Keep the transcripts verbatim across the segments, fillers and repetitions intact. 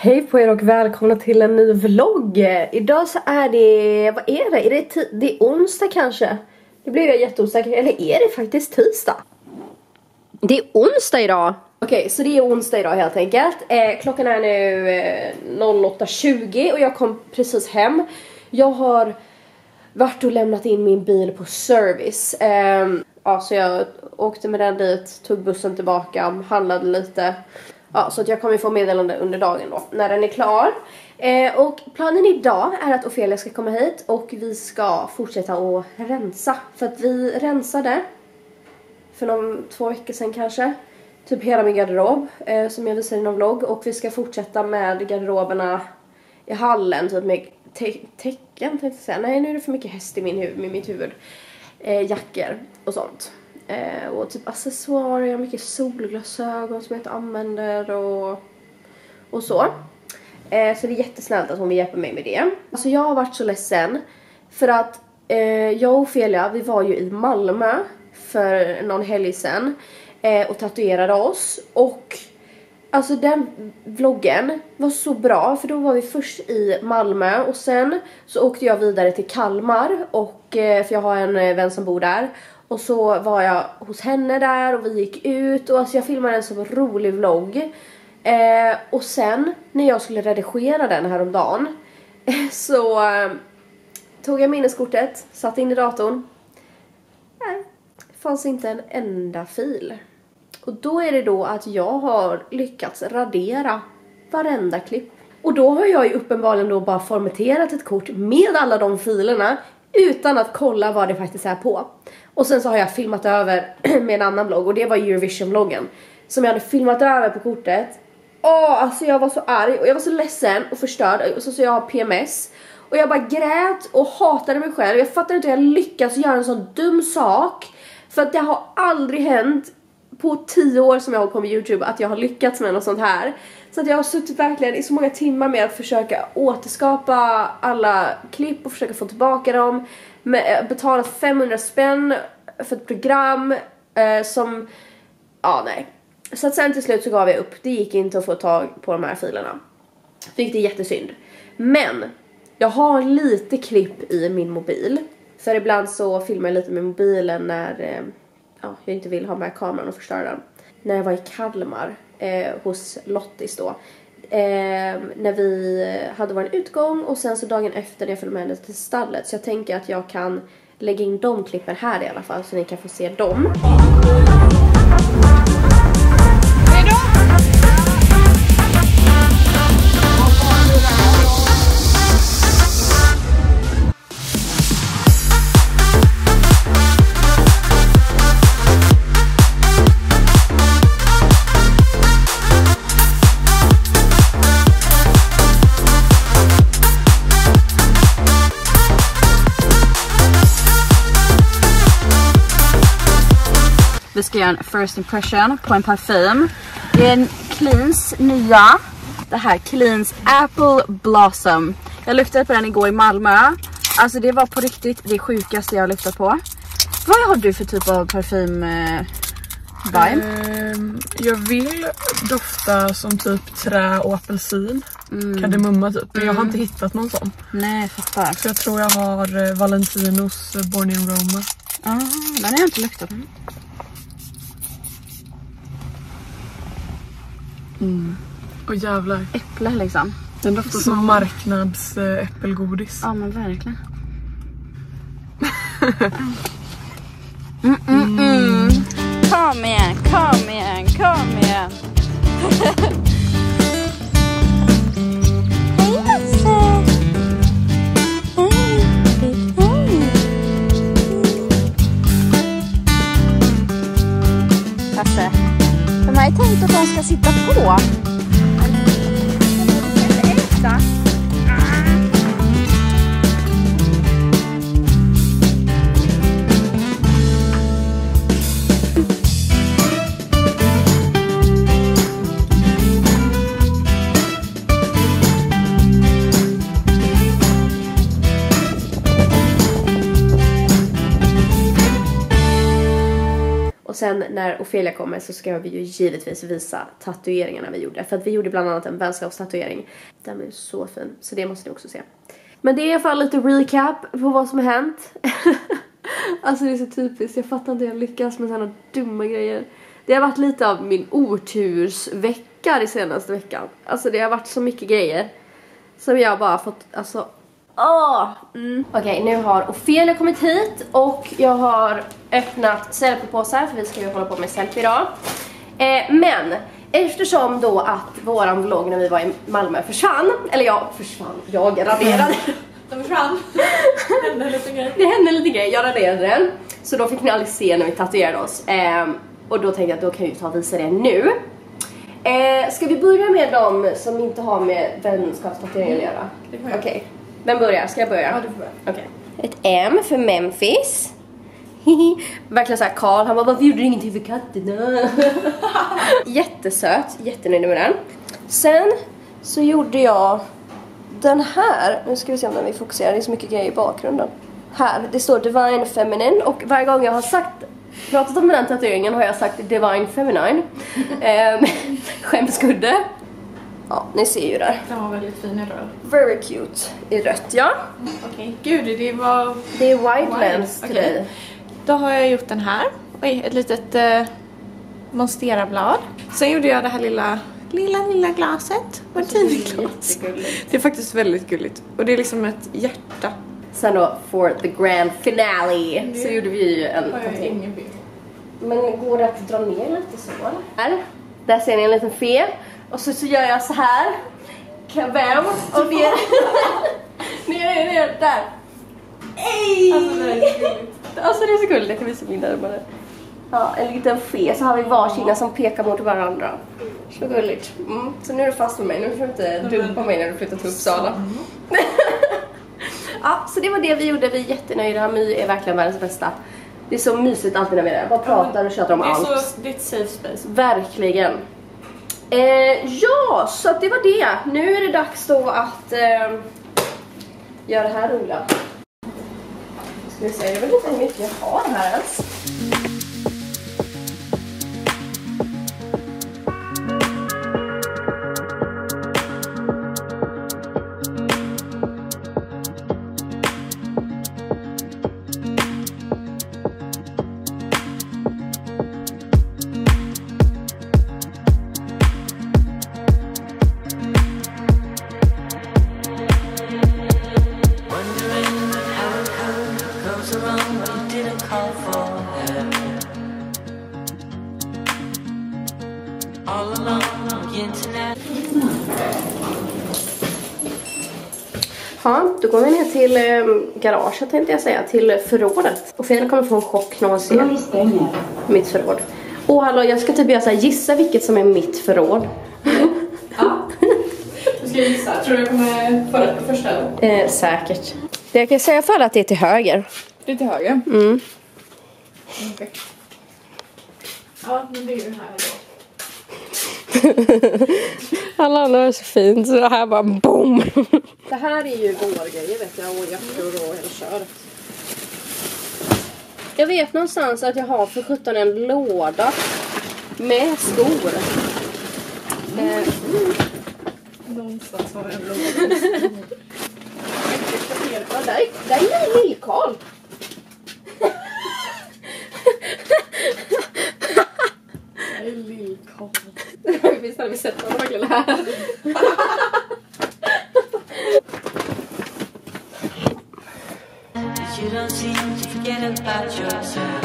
Hej på er och välkomna till en ny vlogg. Idag så är det, vad är det? Är det, t- det är onsdag kanske? Det blir jag jätteosäker. Eller är det faktiskt tisdag? Det är onsdag idag. Okej, okay, så det är onsdag idag helt enkelt. Eh, klockan är nu eh, åtta tjugo och jag kom precis hem. Jag har varit och lämnat in min bil på service. Eh, ja, så jag åkte med den dit, tog bussen tillbaka, handlade lite. Ja, så att jag kommer få meddelande under dagen då, när den är klar. Eh, och planen idag är att Ofelia ska komma hit och vi ska fortsätta att rensa. För att vi rensade för någon, två veckor sedan kanske. Typ hela min garderob eh, som jag visar i någon vlogg. Och vi ska fortsätta med garderoberna i hallen, typ med te- tecken tänkte jag säga. Nej, nu är det för mycket häst i min hu- med mitt huvud. Eh, jackor och sånt. Eh, och typ accessoarier, mycket solglasögon som jag inte använder och, och så. Eh, så det är jättesnällt att hon vill hjälpa mig med det. Alltså jag har varit så ledsen för att eh, jag och Ofelia, vi var ju i Malmö för någon helg sedan eh, och tatuerade oss. Och alltså den vloggen var så bra för då var vi först i Malmö och sen så åkte jag vidare till Kalmar och, eh, för jag har en vän som bor där. Och så var jag hos henne där och vi gick ut och alltså jag filmade en så rolig vlogg. Eh, och sen när jag skulle redigera den här om dagen så eh, tog jag minneskortet, satte in i datorn. Nej, det fanns inte en enda fil. Och då är det då att jag har lyckats radera varenda klipp. Och då har jag ju uppenbarligen då bara formaterat ett kort med alla de filerna utan att kolla vad det faktiskt är på. Och sen så har jag filmat över med en annan vlogg. Och det var Eurovision-vloggen som jag hade filmat över på kortet. Åh, alltså jag var så arg. Och jag var så ledsen och förstörd. Och så, så jag har P M S. Och jag bara grät och hatade mig själv. Jag fattar inte hur jag lyckas göra en sån dum sak. För att det har aldrig hänt på tio år som jag har hållit på med YouTube att jag har lyckats med något sånt här. Så att jag har suttit verkligen i så många timmar med att försöka återskapa alla klipp och försöka få tillbaka dem. Med, betalat femhundra spänn för ett program eh, som, ja nej. Så att sen till slut så gav jag upp. Det gick inte att få tag på de här filerna. Vilket är jättesynd. Men jag har lite klipp i min mobil. För ibland så filmar jag lite med mobilen när eh, ja, jag inte vill ha med kameran och förstöra den. När jag var i Kalmar eh, hos Lottis då. Eh, när vi hade vår utgång och sen så dagen efter när jag följde med henne till stallet. Så jag tänker att jag kan lägga in de klippen här i alla fall så ni kan få se dem. Vi ska göra en first impression på en parfym. Det är en Cleans nya. Det här Cleans Apple Blossom. Jag luktade på den igår i Malmö. Alltså det var på riktigt det sjukaste jag har luktat på. Vad har du för typ av parfym eh, vibe? Um, jag vill dofta som typ trä och apelsin. Mm. Kardemumma typ. Men mm. jag har inte hittat någon sån. Nej, jag fattar. Så jag tror jag har Valentinos Born in Roma. Ja, ah, den har jag inte luktat på. Mm. Och jävlar. Äpple liksom. Den doftar som marknads äh, äppelgodis. Ja men verkligen. mm, mm, mm. Kom igen, kom igen, kom igen. Hej Lasse. Lasse. De här är tänkt att de ska sitta på. Och sen när Ofelia kommer så ska vi ju givetvis visa tatueringarna vi gjorde. För att vi gjorde bland annat en vänskapstatuering. Den är så fin, så det måste ni också se. Men det är i alla fall lite recap på vad som har hänt. Alltså det är så typiskt, jag fattar inte hur jag lyckas med sådana dumma grejer. Det har varit lite av min otursvecka det senaste veckan. Alltså det har varit så mycket grejer som jag bara fått, alltså åh! Mm. Okej, okay, nu har Ofelia kommit hit och jag har öppnat selfie-påsar för vi ska ju hålla på med selfie idag. Eh, men eftersom då att våran vlogg när vi var i Malmö försvann, eller jag försvann, jag raderade. Den försvann. Det hände lite grej. Det hände lite grej, jag raderade den. Så då fick ni aldrig se när vi tatuerade oss. Eh, och då tänkte jag att då kan vi ta och visa det nu. Eh, ska vi börja med de som inte har med vänskapstatueringen att göra? Okej. Okay. Vem börjar? Ska jag börja? Ja, du får börja. Okej. Okay. Ett M för Memphis. Verkligen såhär Karl, han bara, varför gjorde du ingenting för katterna? Jättesöt, jättenöjd med den. Sen så gjorde jag den här. Nu ska vi se om den vi fokuserar, det är så mycket grejer i bakgrunden. Här, det står Divine Feminine. Och varje gång jag har sagt pratat om den tatueringen har jag sagt Divine Feminine. ehm, Skämskudde. Ja, ni ser ju där. Den var väldigt fin i röd. Very cute. I rött, ja. Mm, Okej, okay. Gud, det var... Det är white lens till okay. dig. Då har jag gjort den här. Oj, ett litet uh, monsterablad. Sen gjorde jag det här lilla, lilla, lilla glaset. Martiniglas. Det är faktiskt väldigt gulligt. Och det är liksom ett hjärta. Sen då, for the grand finale, det så gjorde vi ju en... Men går det att dra ner lite så? Här, där ser ni en liten fe. Och så, så gör jag så här. Kabam. Och ner. ner, ner, där. Ej! Alltså det är så gulligt. Alltså det är så gulligt, jag kan visa min närmare. Ja, en liten fe, så har vi varsina som pekar mot varandra. Så gulligt. Mm. Så nu är du fast med mig, nu får du inte dumpa mig när du flyttar till Uppsala. Ja, så det var det vi gjorde, vi är jättenöjda. My är verkligen världens bästa. Det är så mysigt alltid när vi är där. Bara pratar och tjatar om allt. Det är så ditt safe space. Verkligen. Eh, ja, så att det var det. Nu är det dags då att eh, göra det här roliga. Ska vi se, jag vet inte hur mycket jag har här ens. Ja, då går vi ner till eh, garaget tänkte jag säga, till förrådet. Och Fel kommer få en chock när man ser mitt förråd. Åh hallå, jag ska typ göra så här, gissa vilket som är mitt förråd. Ja, du ska gissa. Tror du jag kommer få det på första? Eh, säkert. Jag kan säga för att det är till höger. Det är till höger? Mm. Okay. Ja, men det är ju här då. Alla andra är så fint, så det här bara boom. Det här är ju vårgrejer vet jag, och jackor och hela köret. Jag vet någonstans att jag har för sjutton en låda med skor. Mm. Eh. Någonstans har jag en låda med skor. Ja, där, där är Lill-Karl. Det är Lill-Karl. Visst har vi sett honom verkligen här. You don't seem to forget about yourself.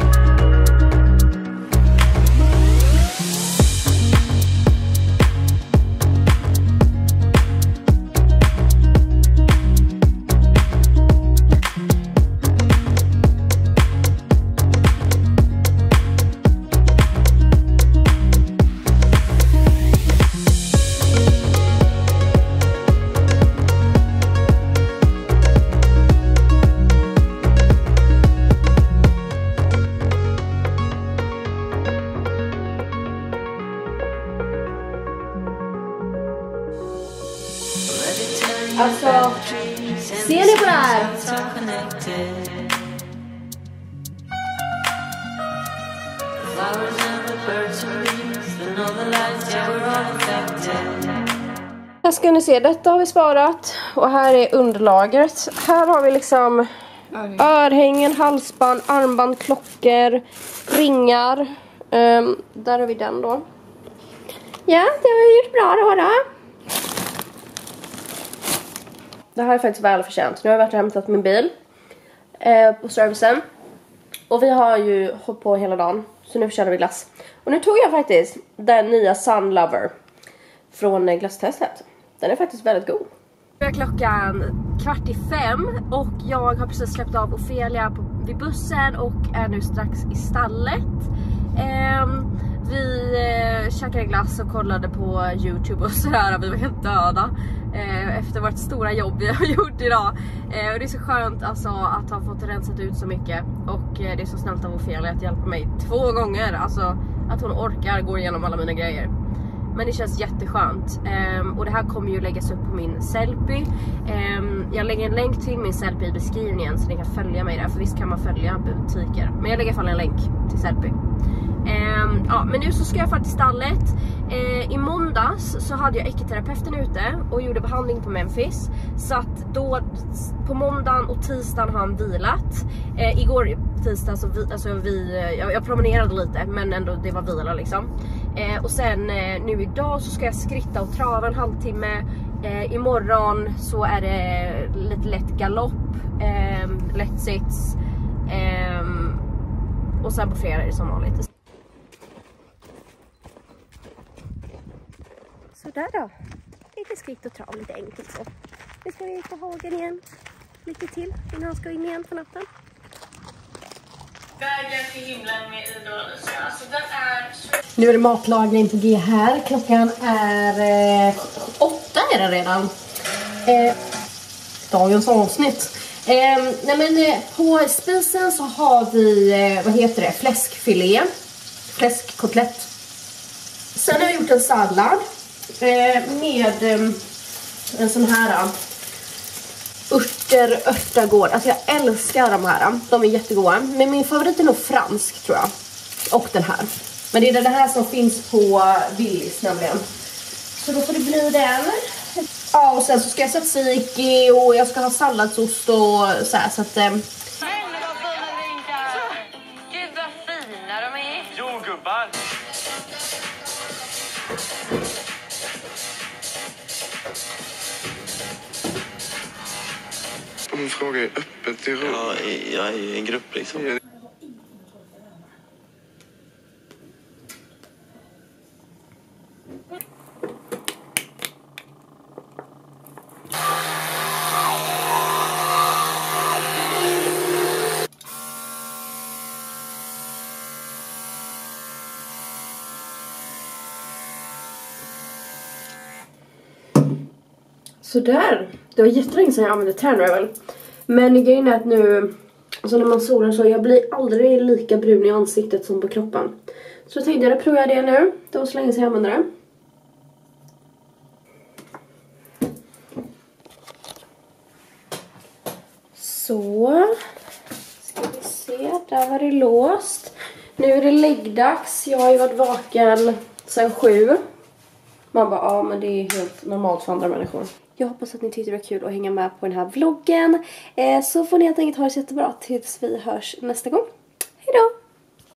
Alltså, ser ni på det här? flowers and the birds and bees, the northern lights, yeah, we're all affected. Här ska ni se, detta har vi sparat. Och här är underlaget. Här har vi liksom örhängen, örhängen halsband, armband, klockor, ringar. Um, där har vi den då. Ja, det har vi gjort bra då då. Det här är faktiskt välförtjänt. Nu har jag varit och hämtat min bil eh, på servicen. Och vi har ju hållit på hela dagen. Så nu förtjänar vi glass. Och nu tog jag faktiskt den nya Sun Lover från glasstestet. Den är faktiskt väldigt god. Nu är klockan kvart i fem och jag har precis släppt av Ofelia på, vid bussen och är nu strax i stallet. Eh, vi eh, käkade glass och kollade på YouTube och sådär. Vi var helt döda eh, efter vårt stora jobb vi har gjort idag. Eh, och det är så skönt alltså, att ha fått rensat ut så mycket. Och eh, det är så snällt av Ofelia att hjälpa mig två gånger. Alltså att hon orkar gå igenom alla mina grejer. Men det känns jätteskönt. Um, och det här kommer ju läggas upp på min Sellpy. Um, jag lägger en länk till min Sellpy i beskrivningen så ni kan följa mig där. För visst kan man följa butiker. Men jag lägger i alla fall en länk till Sellpy. Um, ja, men nu så ska jag faktiskt stallet. Uh, I måndags så hade jag ekoterapeuten ute och gjorde behandling på Memphis. Så att då på måndagen och tisdagen har han vilat. Uh, igår tisdag så vi, alltså vi, jag, jag promenerade lite men ändå det var vila liksom. Uh, och sen uh, nu idag så ska jag skritta och trava en halvtimme. Uh, imorgon så är det lite lätt galopp, uh, lätt sits. Uh, och sen på fredag är det som vanligt. Så där då. Lite skritt och trav, lite enkelt så. Nu ska vi ut på hagen igen. Lite till innan han ska in igen på natten. Vägen till himlen med Ida och Alicia. Alltså den är... Nu är det matlagning på G här. Klockan är eh, åtta är det redan. Eh, dagens avsnitt. Eh, nej men eh, på spisen så har vi, eh, vad heter det? Fläskfilé. Fläskkotlett. Sen har jag gjort en sallad. Med en sån här örter, örtagård. Alltså jag älskar de här. De är jättegoda. Men min favorit är nog fransk tror jag. Och den här. Men det är den här som finns på Willys nämligen. Så då får det bli den. Ja, och sen så ska jag ha tzatziki och jag ska ha salladsost och så här. Så att... Men vad fina drinkar! Gud vad fina de är! Jordgubbar! Hon frågar ju öppet i rum. Ja, jag är i en grupp liksom. Ja. Så där. Det var jättelänge sedan jag använde Tan Revel. Men grejen är att nu, alltså när man solar så, jag blir aldrig lika brun i ansiktet som på kroppen. Så jag tänkte jag provar det nu. Det var så länge sedan jag använde det. Så. Ska vi se, där var det låst. Nu är det läggdags. Jag har ju varit vaken sedan sju. Man bara, ja men det är helt normalt för andra människor. Jag hoppas att ni tyckte det var kul att hänga med på den här vloggen. Eh, så får ni helt enkelt ha det så jättebra tills vi hörs nästa gång. Hej då!